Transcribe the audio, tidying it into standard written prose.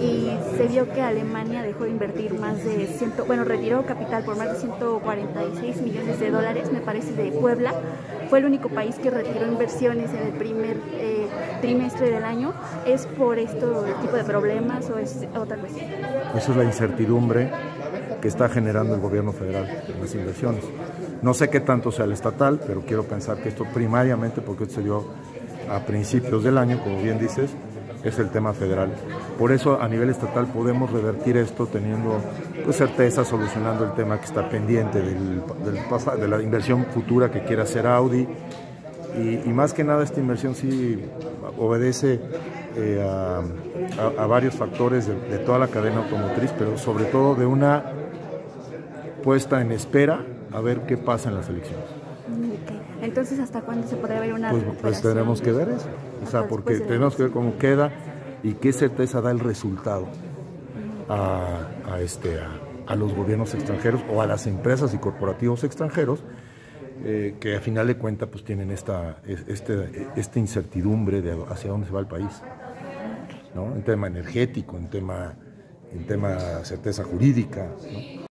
y se vio que Alemania dejó de invertir más de retiró capital por más de 146 millones de dólares, me parece, de Puebla. Fue el único país que retiró inversiones en el primer trimestre del año. ¿Es por esto el tipo de problemas o es otra cuestión? Eso es la incertidumbre que está generando el gobierno federal en las inversiones. No sé qué tanto sea el estatal, pero quiero pensar que esto primariamente, porque esto se dio a principios del año, como bien dices, es el tema federal. Por eso a nivel estatal podemos revertir esto teniendo certeza, solucionando el tema que está pendiente de la inversión futura que quiere hacer Audi. Y más que nada esta inversión sí obedece a varios factores de toda la cadena automotriz, pero sobre todo de una puesta en espera a ver qué pasa en las elecciones. Okay. Entonces, ¿hasta cuándo se podrá ver una recuperación? Pues tenemos que ver eso, o sea, porque tenemos que ver cómo queda y qué certeza da el resultado a los gobiernos extranjeros o a las empresas y corporativos extranjeros que a final de cuentas pues tienen esta incertidumbre de hacia dónde se va el país, ¿no? En tema energético, en tema certeza jurídica, ¿no?